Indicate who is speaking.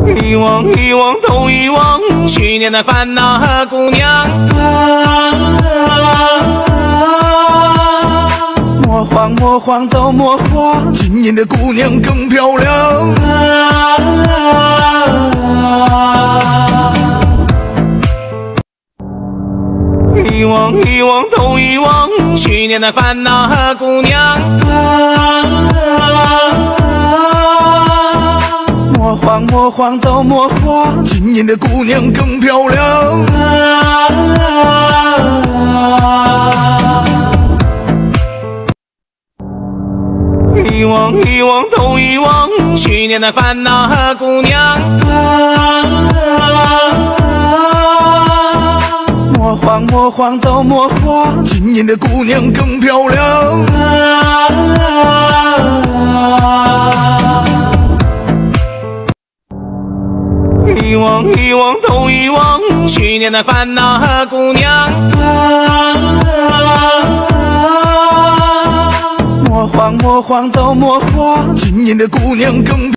Speaker 1: 遗忘遗忘都遗忘，去年的烦恼和姑娘。莫慌莫慌都莫慌，
Speaker 2: 今年的姑娘更漂亮。
Speaker 1: 遗忘遗忘都遗忘，去年的烦恼和姑娘。莫慌莫慌都莫慌，
Speaker 2: 今年的姑娘更漂亮。
Speaker 1: 遗忘遗忘都遗忘，去年的烦恼和姑娘。莫慌莫慌都莫慌，
Speaker 2: 今年的姑娘更漂亮。
Speaker 1: 遗忘遗忘都遗忘，去年的烦恼和姑娘。莫慌莫慌都莫慌，
Speaker 2: 今年的姑娘更